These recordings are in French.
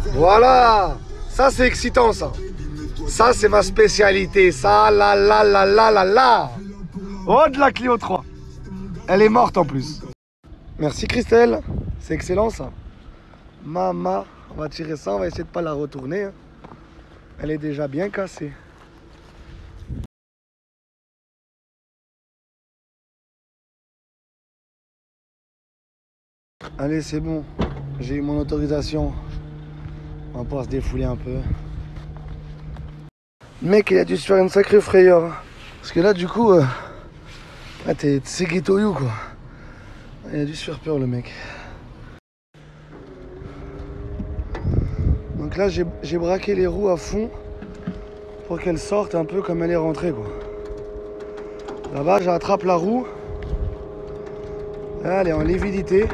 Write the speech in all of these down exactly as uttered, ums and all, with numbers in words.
Voilà. Ça, c'est excitant, ça. Ça, c'est ma spécialité. Ça, là, là, là, là, là, là. Oh, de la Clio trois. Elle est morte, en plus. Merci, Christelle. C'est excellent, ça. Mama. On va tirer ça. On va essayer de pas la retourner. Hein. Elle est déjà bien cassée. Allez, c'est bon. J'ai eu mon autorisation. On va pouvoir se défouler un peu. Le mec, il a dû se faire une sacrée frayeur. Parce que là, du coup, euh, ah, t'es Tsegetoyu, quoi. Il a dû se faire peur, le mec. Donc là, j'ai braqué les roues à fond pour qu'elles sortent un peu comme elle est rentrée, quoi. Là-bas, j'attrape la roue. Là, elle est en lividité.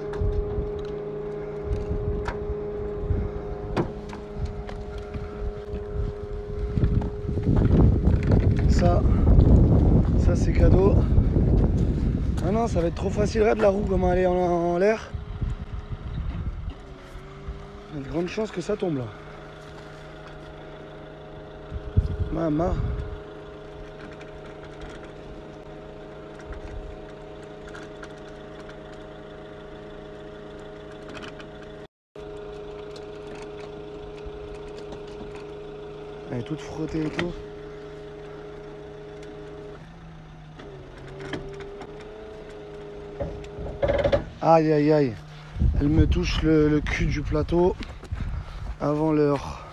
Ça, ça c'est cadeau. Ah non, ça va être trop facile. Regarde la roue, comment elle est en, en l'air. Il y a de grandes chances que ça tombe là. Maman. Elle est toute frottée et tout. Aïe aïe aïe. Elle me touche le, le cul du plateau avant l'heure.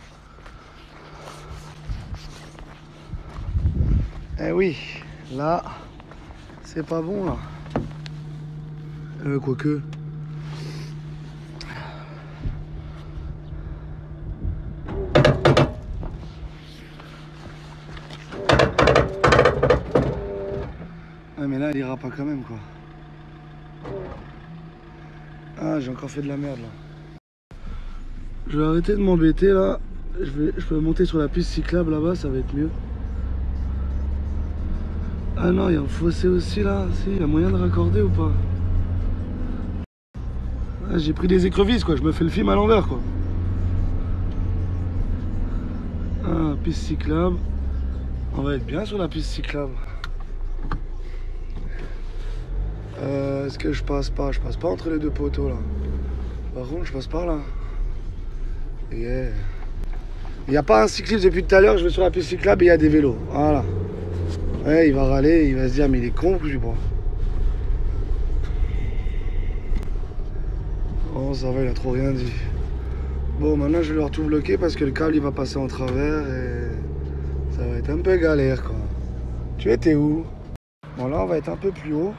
Eh oui, là, c'est pas bon là. Euh, quoique. Ah mais là, elle ira pas quand même quoi. Ah, j'ai encore fait de la merde là. Je vais arrêter de m'embêter là. Je vais, je peux monter sur la piste cyclable là-bas, ça va être mieux. Ah non, il y a un fossé aussi là. Si, il y a moyen de raccorder ou pas? Ah, j'ai pris des écrevisses quoi, je me fais le film à l'envers quoi. Ah, piste cyclable. On va être bien sur la piste cyclable. Euh, Est-ce que je passe pas? Je passe pas entre les deux poteaux là. Par contre, je passe par là. Yeah. Il n'y a pas un cycliste depuis tout à l'heure, je vais sur la piste cyclable et il y a des vélos. Voilà. Ouais, il va râler, il va se dire mais il est con ou je sais pas. Oh ça va, il a trop rien dit. Bon, maintenant je vais leur tout bloquer parce que le câble il va passer en travers et ça va être un peu galère quoi. Tu étais où? Bon là on va être un peu plus haut.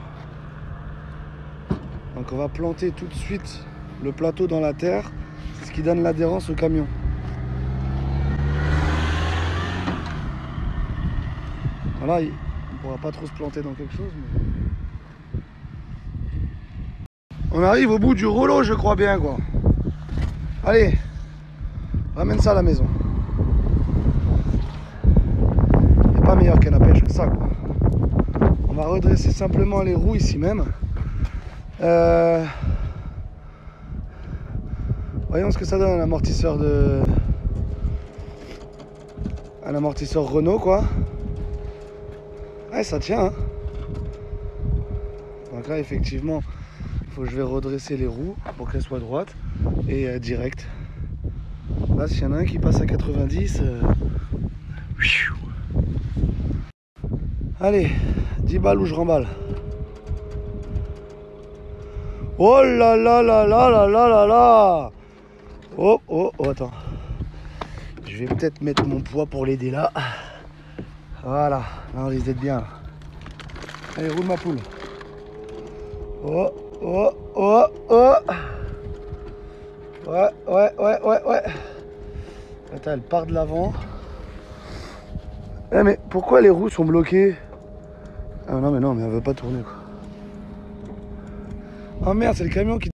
Donc on va planter tout de suite le plateau dans la terre. C'est ce qui donne l'adhérence au camion. Voilà, il ne pourra pas trop se planter dans quelque chose. Mais... on arrive au bout du rouleau, je crois bien quoi. Allez, ramène ça à la maison. Il n'y a pas meilleure canne à pêche que ça quoi. On va redresser simplement les roues ici même. Euh... Voyons ce que ça donne un amortisseur de... un amortisseur Renault quoi. Ouais, ça tient hein. Donc là effectivement il faut que je vais redresser les roues pour qu'elles soient droites et euh, direct. Là s'il y en a un qui passe à quatre-vingt-dix euh... allez, dix balles ou je remballe. Oh là là là là là là là là. Oh oh oh attends. Je vais peut-être mettre mon poids pour l'aider là. Voilà, là on risque d'être bien là. Allez, roule ma poule. Oh, oh, oh, oh. Ouais, ouais, ouais, ouais, ouais. Attends, elle part de l'avant. Eh mais pourquoi les roues sont bloquées? Ah non mais non, mais elle veut pas tourner quoi. Oh merde, c'est le camion qui...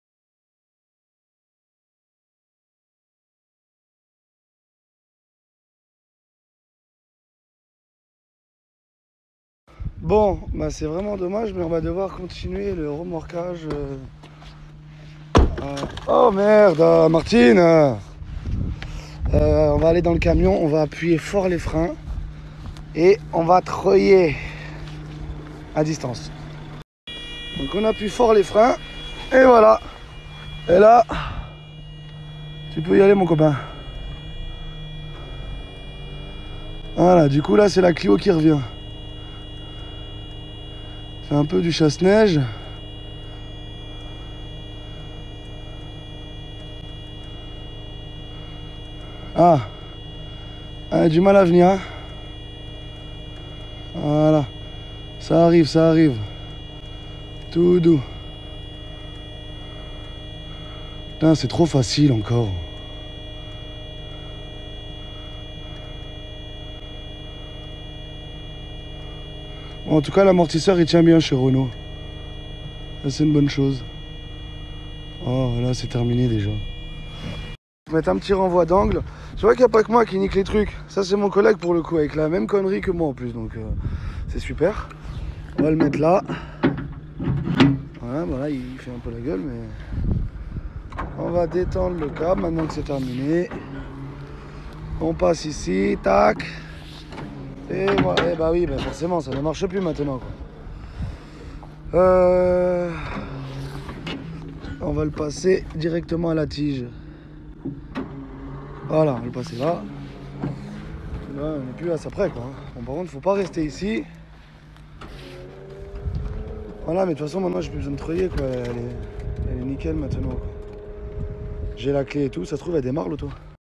Bon, bah c'est vraiment dommage, mais on va devoir continuer le remorquage euh, Oh merde, Martine. euh, On va aller dans le camion, on va appuyer fort les freins et on va treuiller à distance. Donc on appuie fort les freins et voilà. Et là, tu peux y aller mon copain. Voilà, du coup là c'est la Clio qui revient. C'est un peu du chasse-neige. Ah, elle a du mal à venir. Hein. Voilà, ça arrive, ça arrive. Tout doux. Putain, c'est trop facile encore. Bon, en tout cas, l'amortisseur il tient bien chez Renault. Ça, c'est une bonne chose. Oh, là, c'est terminé déjà. Mettre un petit renvoi d'angle. C'est vrai qu'il n'y a pas que moi qui nique les trucs. Ça, c'est mon collègue pour le coup, avec la même connerie que moi en plus. Donc, euh, c'est super. On va le mettre là. Voilà, voilà, il fait un peu la gueule, mais on va détendre le câble maintenant que c'est terminé. On passe ici, tac. Et voilà, et bah oui, bah forcément, ça ne marche plus maintenant, quoi. Euh... On va le passer directement à la tige. Voilà, on va le passer là. Là, on n'est plus à ça près, quoi. Bon, par contre, faut pas rester ici. Voilà, mais de toute façon, maintenant, j'ai plus besoin de treuiller, quoi. Elle est, elle est nickel maintenant, quoi. J'ai la clé et tout. Ça se trouve, elle démarre, l'auto.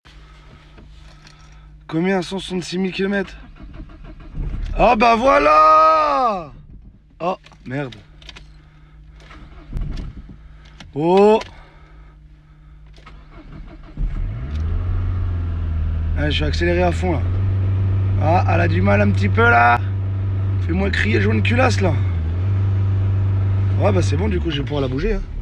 Combien? cent soixante-six mille kilomètres. Oh, bah voilà! Oh, merde. Oh! Allez, je vais accélérer à fond, là. Ah, elle a du mal un petit peu, là. Fais-moi crier jaune culasse, là. Ouais, bah c'est bon, du coup, je vais pouvoir la bouger. Hein.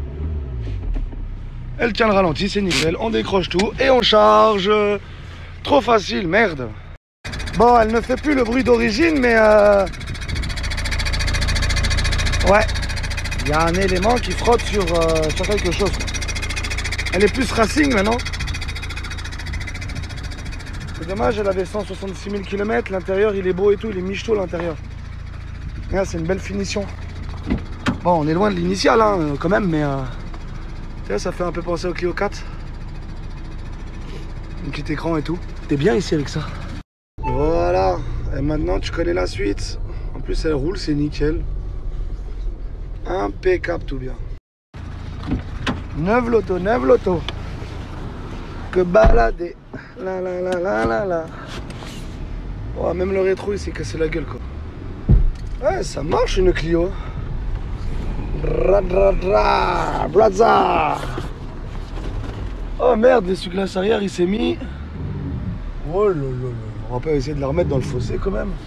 Elle tient le ralenti, c'est nickel. On décroche tout et on charge. Trop facile, merde. Bon, elle ne fait plus le bruit d'origine, mais... Euh... Ouais. Il y a un élément qui frotte sur, euh, sur quelque chose. Quoi. Elle est plus racing, maintenant. C'est dommage, elle avait cent soixante-six mille kilomètres. L'intérieur, il est beau et tout. Il est michto, l'intérieur. C'est une belle finition. Bon, on est loin de l'initial, hein, quand même, mais... Euh... Ça fait un peu penser au Clio quatre. Un petit écran et tout. T'es bien ici avec ça. Voilà. Et maintenant, tu connais la suite. En plus, elle roule, c'est nickel. Impeccable, tout bien. Neuve l'auto, neuve l'auto. Que balader. La la la la la la. Oh, même le rétro, il s'est cassé la gueule, quoi. Ouais, ça marche, une Clio. Dra, dra, dra, braza. Oh merde, l'essuie-glace arrière il s'est mis. Oh là là là. On va pas essayer de la remettre dans le fossé quand même.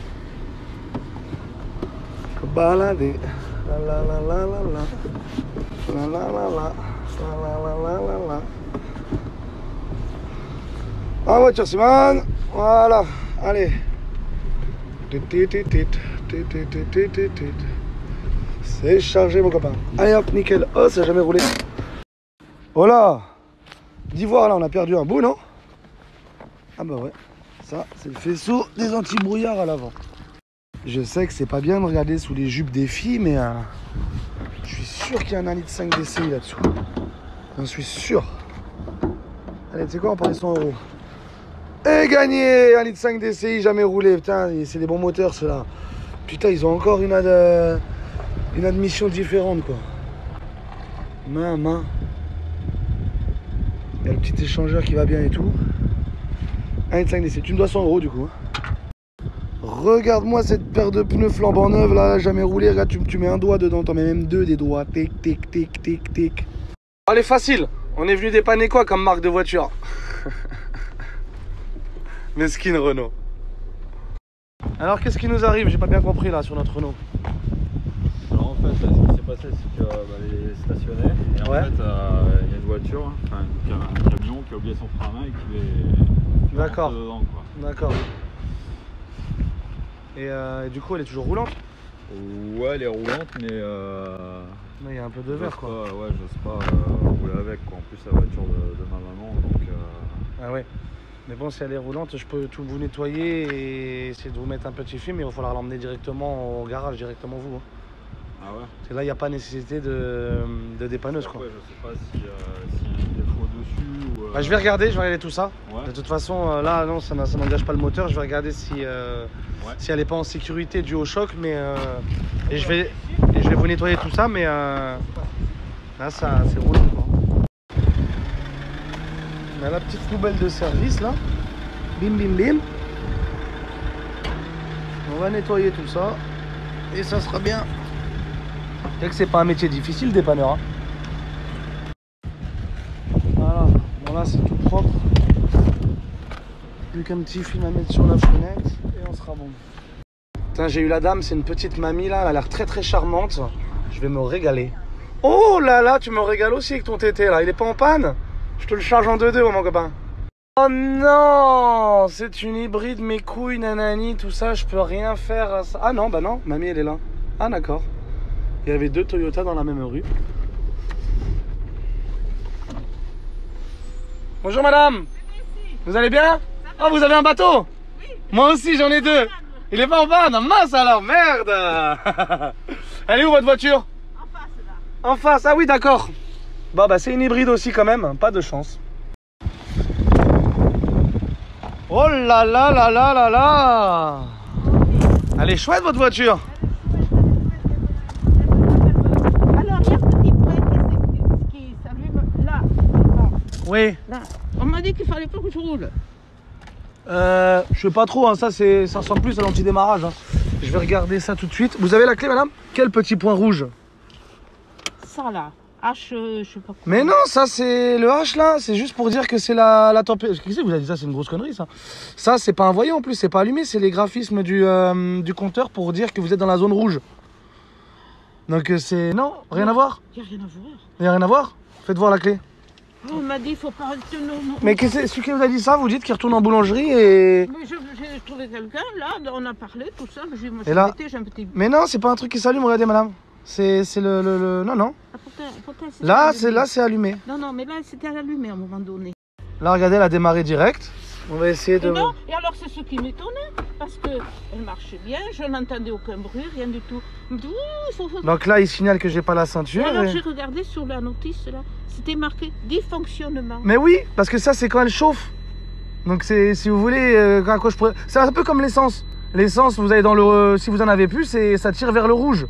Balader. La la la la la la. La la la la. La la la la la. En voiture Simone. Voilà. Allez. C'est chargé mon copain. Allez hop, nickel. Oh, ça n'a jamais roulé. Oh là, d'Ivoire là, on a perdu un bout, non? Ah bah ouais. Ça, c'est le faisceau des anti-brouillards à l'avant. Je sais que c'est pas bien de regarder sous les jupes des filles, mais euh, je suis sûr qu'il y a un un litre cinq D C I là-dessous. J'en suis sûr. Allez, tu sais quoi, on parie cent euros. Et gagné un litre cinq D C I, jamais roulé. Putain, c'est des bons moteurs ceux-là. Putain, ils ont encore une, ad... une admission différente, quoi. Main, main. Il y a le petit échangeur qui va bien et tout. un litre cinq D C I, tu me dois cent euros du coup. Hein. Regarde-moi cette paire de pneus flambant neuve là, jamais roulé. Regarde, tu, tu mets un doigt dedans, t'en mets même deux des doigts. Tic, tic, tic, tic, tic. Allez, facile. On est venu dépanner quoi comme marque de voiture? Mesquine Renault. Alors qu'est-ce qui nous arrive? J'ai pas bien compris là sur notre Renault. Alors en fait, ce qui s'est passé, c'est que bah, elle est stationnée et en ouais. fait, il euh, y a une voiture, enfin un camion qui a oublié son frein à main et qui est D'accord. D'accord. Et, euh, et du coup, elle est toujours roulante? Ouais, elle est roulante, mais. Euh... Il y a un peu de verre quoi. Pas, ouais, j'ose pas euh, rouler avec quoi. En plus, la voiture de, de ma maman. Donc, euh... Ah ouais. Mais bon, si elle est roulante, je peux tout vous nettoyer et essayer de vous mettre un petit film. Mais il va falloir l'emmener directement au garage, directement vous. Hein. Ah ouais. Et là, il n'y a pas nécessité de, de dépanneuse quoi. Ouais, je sais pas si, euh, s'il y a un défaut dessus ou. Euh... Bah, je vais regarder, je vais regarder tout ça. Ouais. De toute façon, euh, là, non, ça n'engage pas le moteur. Je vais regarder si, euh, ouais. si elle n'est pas en sécurité due au choc. Mais, euh, et, je vais, et je vais vous nettoyer tout ça. Mais euh, là, ça, c'est roulant quoi. On a la petite poubelle de service là. Bim, bim, bim. On va nettoyer tout ça. Et ça sera bien. C'est que c'est pas un métier difficile, dépanneur. Hein. Voilà. Bon là, c'est tout propre. Plus qu'un petit film à mettre sur la fenêtre et on sera bon. Putain, j'ai eu la dame, c'est une petite mamie là. Elle a l'air très très charmante. Je vais me régaler. Oh là là, tu me régales aussi avec ton tété là. Il est pas en panne? Je te le charge en deux deux, mon copain. Oh non, c'est une hybride, mes couilles, nanani, tout ça, je peux rien faire à ça. Ah non, bah non, mamie elle est là. Ah d'accord. Il y avait deux Toyota dans la même rue. Bonjour madame. Vous allez bien? Oh, vous avez un bateau? Oui. Moi aussi j'en ai deux. Il est pas en panne? Mince alors, merde. Elle est où votre voiture? En face là. En face, ah oui d'accord. Bon bah c'est une hybride aussi quand même, pas de chance. Oh là là là là là là. Elle est chouette votre voiture. Alors il y a un petit point qui, qui s'allume là. Oui. Là. On m'a dit qu'il fallait pas que je roule. Euh, je sais pas trop, hein, ça, ça ressemble plus à l'anti-démarrage. Hein. Je vais regarder ça tout de suite. Vous avez la clé madame? Quel petit point rouge? Ça là. H, euh, je sais pas quoi. Mais non, ça c'est le H là, c'est juste pour dire que c'est la, la température. Qu'est-ce que vous avez dit ça? C'est une grosse connerie ça. Ça c'est pas un voyant en plus, c'est pas allumé, c'est les graphismes du, euh, du compteur pour dire que vous êtes dans la zone rouge. Donc c'est... Non, rien à voir. Il n'y a rien à voir. Il n'y a rien à voir? Faites voir la clé. Oh, on m'a dit il faut pas rester... Non, non. Mais qu'est-ce que celui qui vous a dit ça, vous dites qu'il retourne en boulangerie et... Mais j'ai trouvé quelqu'un là, on a parlé, tout ça, j'ai moi, Et là... j'ai un petit... Mais non, c'est pas un truc qui s'allume, regardez madame. C'est le, le, le... Non, non. Ah, pourtant, pourtant, là, c'est là, c'est allumé. Non, non, mais là, c'était allumé à un moment donné. Là, regardez, elle a démarré direct. On va essayer de... Et non, et alors c'est ce qui m'étonnait, parce qu'elle marchait bien, je n'entendais aucun bruit, rien du tout. Ouh, faut... Donc là, il signale que j'ai pas la ceinture. Et alors et... j'ai regardé sur la notice, là, c'était marqué dysfonctionnement. Mais oui, parce que ça, c'est quand elle chauffe. Donc c'est, si vous voulez, euh, quand je pourrais... c'est un peu comme l'essence. L'essence, vous allez dans le... Euh, si vous en avez plus, ça tire vers le rouge.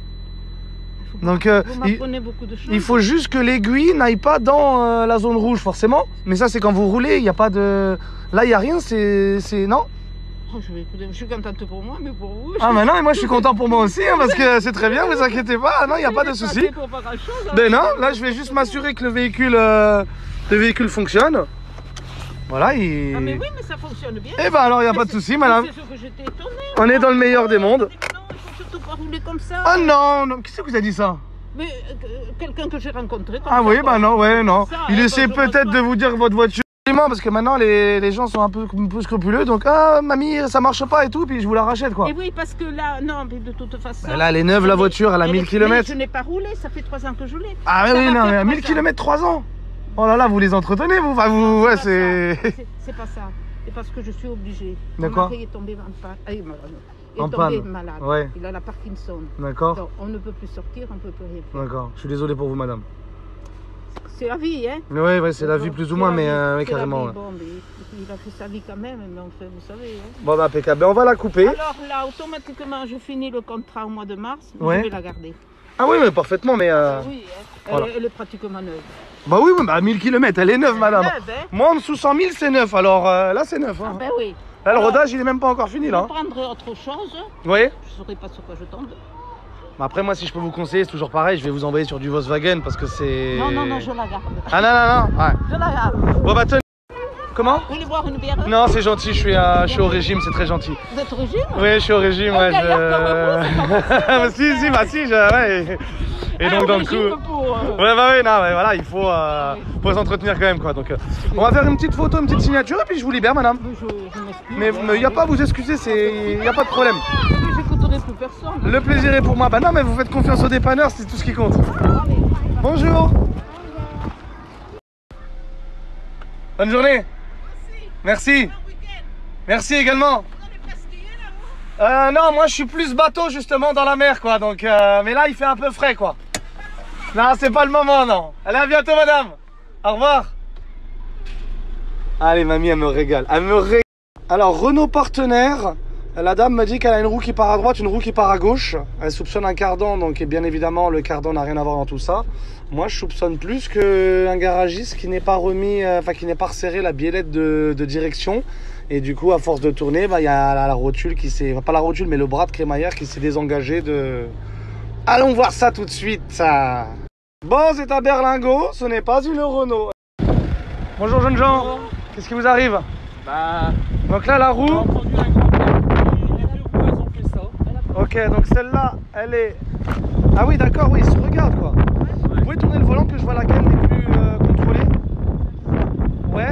Donc euh, il, beaucoup de choses. il faut juste que l'aiguille n'aille pas dans euh, la zone rouge forcément. Mais ça c'est quand vous roulez, il n'y a pas de... Là il n'y a rien, c'est... Non oh, je, vais écouter. Je suis contente pour moi, mais pour vous... Ah mais non, et moi je suis content pour moi aussi, hein, parce que c'est très bien, vous inquiétez pas, non, il n'y a pas de souci. Ben non, là je vais juste m'assurer que le véhicule, euh, le véhicule fonctionne. Voilà, il... Ah mais oui, mais ça fonctionne bien. Eh ben alors il n'y a pas de souci, madame. C'est ce que j'étais étonnée. On est dans le meilleur des mondes. Surtout pas rouler comme ça. Ah non, non. Qui c'est qui vous a dit ça? Mais euh, quelqu'un que j'ai rencontré. Ah oui, bah non, ouais, non. Ça, il essaie peut-être de vous dire votre voiture. Parce que maintenant les, les gens sont un peu, un peu scrupuleux. Donc, ah, mamie, ça marche pas et tout. Puis je vous la rachète quoi. Et oui, parce que là, non, mais de toute façon. Bah là, elle est neuve la voiture, elle a mille kilomètres. Je n'ai pas roulé, ça fait trois ans que je l'ai. Ah ça oui, non, mais mille kilomètres, trois ans. Oh là là, vous les entretenez, vous. Enfin, vous, ouais, c'est. C'est pas ça. C'est parce que je suis obligée. D'accord. Mon mari est tombé en panne. Ah, il est en tombé panne. malade. Ouais. Il a la Parkinson. D'accord. On ne peut plus sortir, on ne peut plus rien faire. D'accord. Je suis désolé pour vous, madame. C'est la vie, hein. Oui, ouais, c'est la vie plus ou moins, mais euh, carrément. Ouais. Bon, mais il a fait sa vie quand même, mais on fait, vous savez. Hein. Bon, bah, impeccable. On va la couper. Alors là, automatiquement, je finis le contrat au mois de mars, ouais. Je vais la garder. Ah oui, mais parfaitement, mais... Euh... Oui, hein. Voilà. Elle, elle est pratiquement neuve. Bah oui, bah mille kilomètres, elle est neuve, madame. Neuve, hein. Moi, en dessous cent mille, c'est neuf, alors euh, là, c'est neuf. Hein. Ah ben oui. Là, le alors, rodage, il est même pas encore fini, là. Je prendrai autre chose. Oui. Je ne saurais pas sur quoi je tombe. Après, moi, si je peux vous conseiller, c'est toujours pareil, je vais vous envoyer sur du Volkswagen parce que c'est... Non, non, non, je la garde. Ah non, non, non, ouais. Je la garde. Bon, bah, tenez. Comment? Vous voulez boire une bière? Non, c'est gentil, je suis, à... je suis au régime, c'est très gentil. Vous êtes au régime? Oui, je suis au régime, ouais. Je... si, si, bah si, je... ouais. Et ah, donc, dans le coup... Pour, euh... Ouais, bah oui, non, mais voilà, il faut, euh... oui. faut s'entretenir quand même, quoi. Donc, euh... on va faire une petite photo, une petite signature, et puis je vous libère, madame. Je, je mais il n'y a pas à vous excuser, il n'y a pas de problème. J'écoute dérangerai plus personne. Le plaisir est pour moi. Bah non, mais vous faites confiance aux dépanneurs, c'est tout ce qui compte. Bonjour. Bonne journée. Merci. Merci également. Euh, non, moi je suis plus bateau justement dans la mer quoi. Donc, euh, mais là il fait un peu frais quoi. Non, c'est pas le moment, non. Allez, à bientôt, madame. Au revoir. Allez, mamie, elle me régale. Elle me régale. Alors, Renault partenaire. La dame me dit qu'elle a une roue qui part à droite, une roue qui part à gauche. Elle soupçonne un cardan, donc et bien évidemment, le cardan n'a rien à voir dans tout ça. Moi, je soupçonne plus qu'un garagiste qui n'est pas remis, euh, enfin, qui n'est pas resserré la biellette de, de direction. Et du coup, à force de tourner, bah, il y a la, la rotule qui s'est, enfin, pas la rotule, mais le bras de crémaillère qui s'est désengagé de... Allons voir ça tout de suite. Bon, c'est un berlingot, ce n'est pas une Renault. Bonjour jeunes gens. Qu'est-ce qui vous arrive? Bah... Donc là, la roue... On a entendu un grand et les deux roues, elles ont fait ça. Ok, donc celle-là, elle est... Ah oui, d'accord, oui, ils se regardent quoi. Ouais. Vous pouvez tourner le volant que je vois laquelle n'est plus euh, contrôlée? Ouais.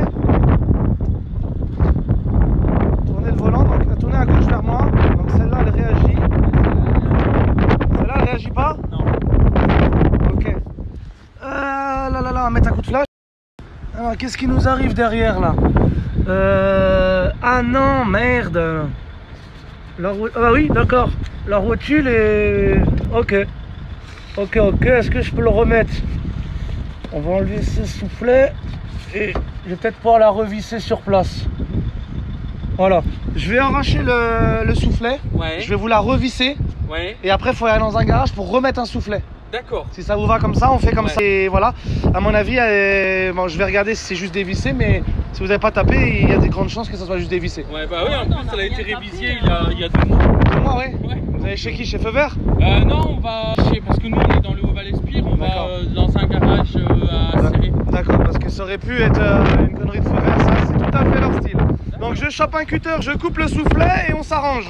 Tournez le volant, donc tournez à gauche vers moi. Donc celle-là, elle réagit. Celle-là, elle réagit pas? Non. Ok. Euh, là, là, là, mettre un coup de flash. Alors, qu'est-ce qui nous arrive derrière là? Euh... Ah non, merde. La ro... Ah oui, d'accord. La rotule est... Ok. Ok, ok. Est-ce que je peux le remettre? On va enlever ce soufflet. Et je vais peut-être pouvoir la revisser sur place. Voilà. Je vais arracher le, le soufflet. Ouais. Je vais vous la revisser. Ouais. Et après, il faut aller dans un garage pour remettre un soufflet. D'accord. Si ça vous va comme ça, on fait comme ouais. ça. Et voilà. À mon avis, elle... bon, je vais regarder si c'est juste dévissé, mais si vous n'avez pas tapé, il y a des grandes chances que ça soit juste dévissé. Ouais, bah oui, en plus, elle a été révisée il y a, il y a deux mois. Deux mois, ouais. Ouais. Vous allez chez qui? Chez Feu Vert? Euh, non, on va chez... Parce que nous, on est dans le Haut-Val-Espire, on va euh, dans un garage euh, à serrer. D'accord, parce que ça aurait pu être euh, une connerie de Feu Vert, ça, c'est tout à fait leur style. Donc je chope un cutter, je coupe le soufflet et on s'arrange.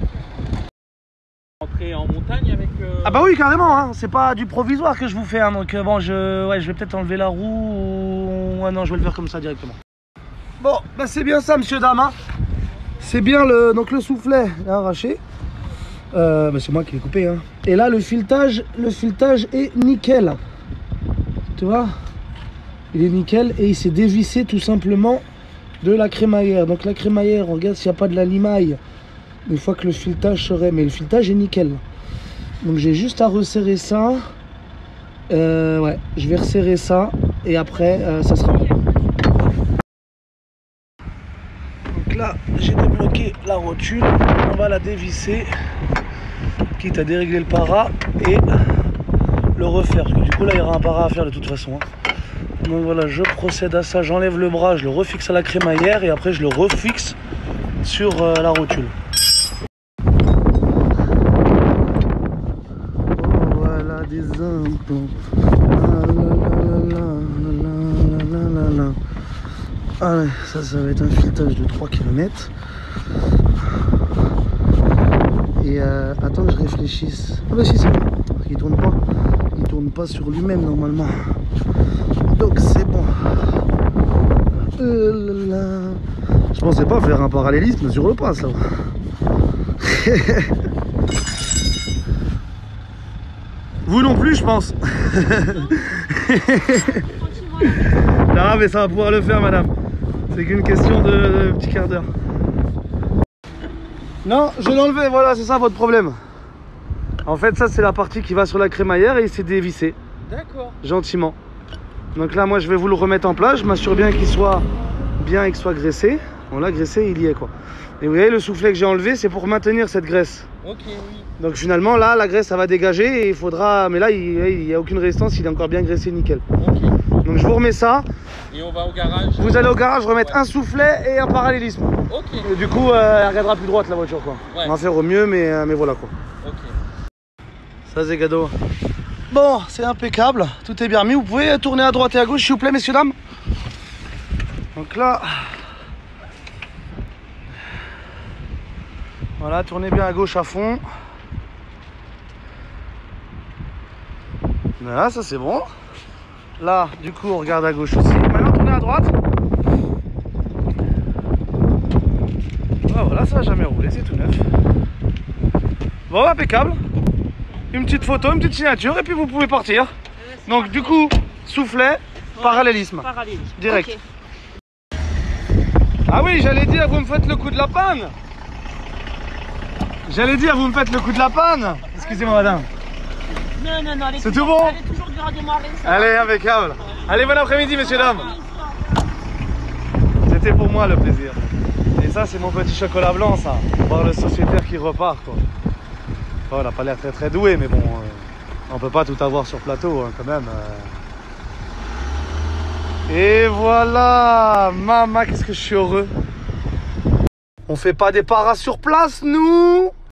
Entrer en montagne avec... Euh... Ah bah oui, carrément, hein. C'est pas du provisoire que je vous fais, hein. Donc euh, bon, je, ouais, je vais peut-être enlever la roue ou... Ouais, non, je vais le faire comme ça directement. Bon, bah c'est bien ça, monsieur dame, hein. C'est bien le... Donc le soufflet est arraché. Euh, bah c'est moi qui l'ai coupé, hein. Et là, le filetage, le filetage est nickel. Tu vois? Il est nickel et il s'est dévissé tout simplement de la crémaillère. Donc la crémaillère, on regarde s'il n'y a pas de la limaille une fois que le filetage serait, mais le filetage est nickel. Donc j'ai juste à resserrer ça. Euh, ouais, je vais resserrer ça et après euh, ça sera bon. Donc là, j'ai débloqué la rotule. On va la dévisser, quitte à dérégler le para et le refaire. Parce que du coup là, il y aura un para à faire de toute façon. Hein. Donc voilà, je procède à ça. J'enlève le bras, je le refixe à la crémaillère et après je le refixe sur euh, la rotule. Des implants. Ah là là là là là là là. Ah ouais, ça, ça va être un filetage de trois kilomètres. Et euh, attends que je réfléchisse. Ah bah si, c'est bon. Il tourne pas. Il tourne pas sur lui-même normalement. Donc c'est bon. Euh là là. Je pensais pas faire un parallélisme sur le pass là. Vous non plus, je pense. Non, mais ça va pouvoir le faire, madame. C'est qu'une question de, de petit quart d'heure. Non, je l'ai enlevé, voilà, c'est ça votre problème. En fait, ça, c'est la partie qui va sur la crémaillère et il s'est dévissé. D'accord. Gentiment. Donc là, moi, je vais vous le remettre en place. Je m'assure bien qu'il soit bien et qu'il soit graissé. Bon, là, graissé, il y est, quoi. Et vous voyez, le soufflet que j'ai enlevé, c'est pour maintenir cette graisse. Ok, oui. Donc finalement là la graisse ça va dégager et il faudra, mais là il n'y a aucune résistance, il est encore bien graissé nickel. Okay. Donc je vous remets ça. Et on va au garage. Vous allez au garage remettre ouais. un soufflet et un parallélisme. Ok. Et du coup euh, elle regardera plus droite la voiture quoi. Ouais. On va faire au mieux mais, euh, mais voilà quoi. Ok. Ça c'est cadeau. Bon c'est impeccable, tout est bien remis. Vous pouvez tourner à droite et à gauche s'il vous plaît messieurs dames. Donc là. Voilà, tournez bien à gauche à fond. Voilà, ça c'est bon. Là, du coup, on regarde à gauche aussi. Maintenant, tournez à droite. Ah, voilà, ça n'a jamais roulé, c'est tout neuf. Bon, impeccable. Une petite photo, une petite signature et puis vous pouvez partir. Donc du coup, soufflet, ouais. Parallélisme. Parallélisme. Direct. Okay. Ah oui, j'allais dire, vous me faites le coup de la panne. J'allais dire, vous me faites le coup de la panne. Excusez-moi, madame. Non, non, non, c'est tout bon? Elle est toujours dure à démarrer. Allez, impeccable. Allez, bon après-midi, messieurs, dames. C'était pour moi le plaisir. Et ça, c'est mon petit chocolat blanc, ça. Voir le sociétaire qui repart, quoi. Oh, on n'a pas l'air très très doué, mais bon, euh, on peut pas tout avoir sur plateau, hein, quand même. Euh... Et voilà, maman, qu'est-ce que je suis heureux. On fait pas des paras sur place, nous.